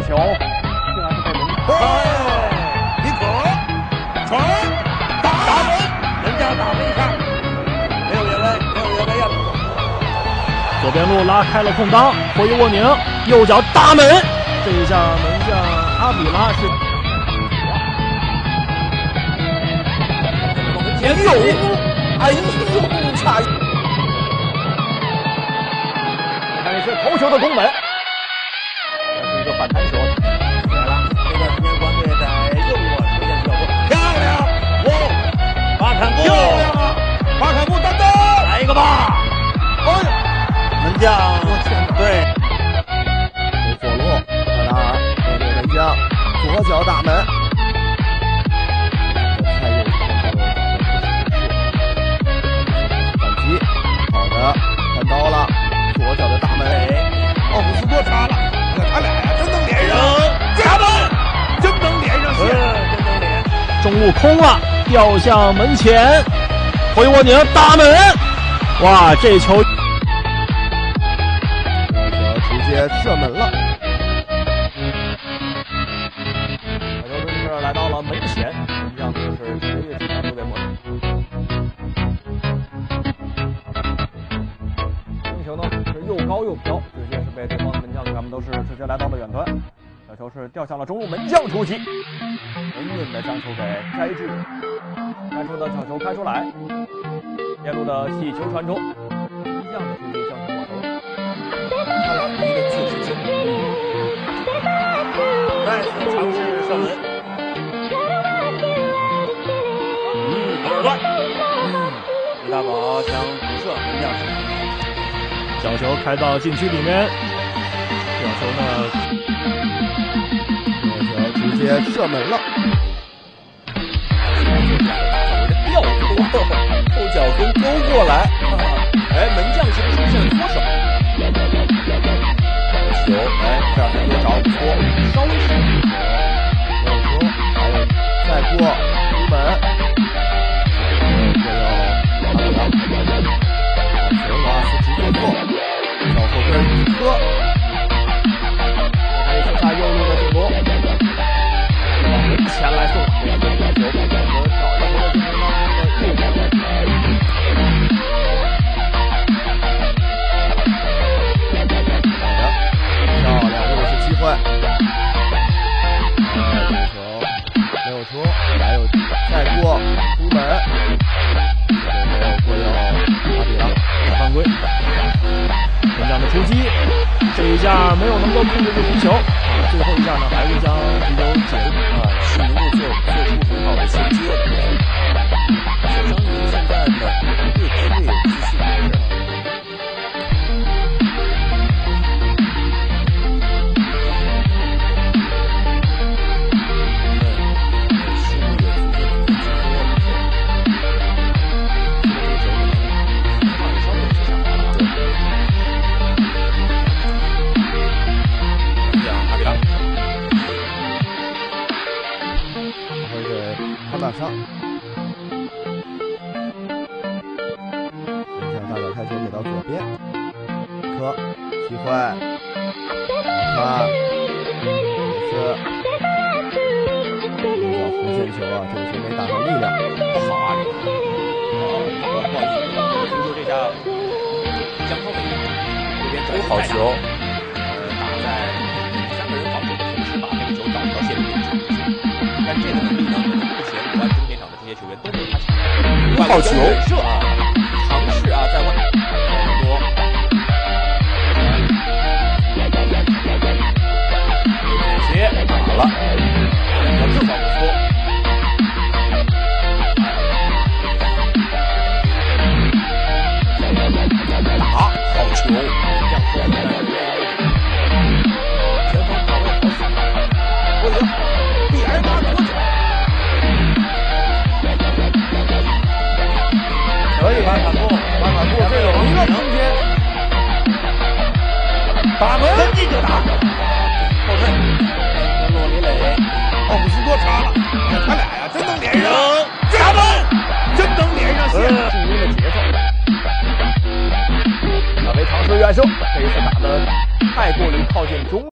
球，竟然是被门李可传打门，人家打了一下，没有越位，没有越位呀！ 左边路拉开了空当，回沃宁右脚打门，这一下门将阿比拉是。 哎呦，差一！ 看这是头球的攻门，这是一个反弹球。 对了，这段时间关队在右路出现比较多，漂亮！哦，巴坎布，漂亮啊！巴坎布单刀，来一个吧！哎，门将，我天，对， 左路，科达尔面对门将，左脚打门。 单刀了，左脚的大门， 奥古斯多插了，他俩呀真能连上，加门，真能连上线，真能连。 中路空了，掉向门前，回沃宁打门，哇，这球， 直接射门了。 小球真是来到了门前，门将就是职业体坛特别猛。 又高又飘，直接是被对方的门将他们都是直接来到了远端。小球是掉向了中路，门将出击，稳稳的将球给摘住。开出的小球开出来，边路的起球传中，一样的出击将球过头。 他俩一个自知之明，再次尝试射门。有点乱。李大宝将补射，门将是。 小球开到禁区里面，小球呢， 这球直接射门了。 吊钩，后脚跟勾过来，哎，门将是不是出现了脱手？球，哎，这样的多少不错，稍微闪一球， 没有球，还有再过出门，这要球罗斯直接过。 脚后跟一磕， 还有下右路的进攻，往门前来送，这个小球把整个找一波的进攻当中的右边。 好的，漂亮，又是机会。这个球没有出，还有再过出门，没有过右阿比拉犯规。 门将的出击，这一下没有能够控制住皮球，最后一下呢还是将皮球解是能够做出很好的衔接的。小张宁现在的越踢越有自信。 马上，门将大脚开球给到左边，科机会，看，也是，右脚弧线球啊，这个球没打上力量， 不好啊，不好意思，听说这下江涛这边转好球，打在3个人防守的同时，把这个球找到线里面去，但这个能力呢？ 中前场的这些球员都没有他强，好球射啊，尝试啊，在外很多，这些打了，正好不错，打好球，前锋跑位好死，我的比埃马多久？ 可以，巴坎布这有一个空间， 打门，跟进就打，后退，洛里磊，奥古斯多插了，他俩呀真能连上，加门，真能连上线， 进攻的节奏。大卫尝试远射，这一次打的太过于靠近中。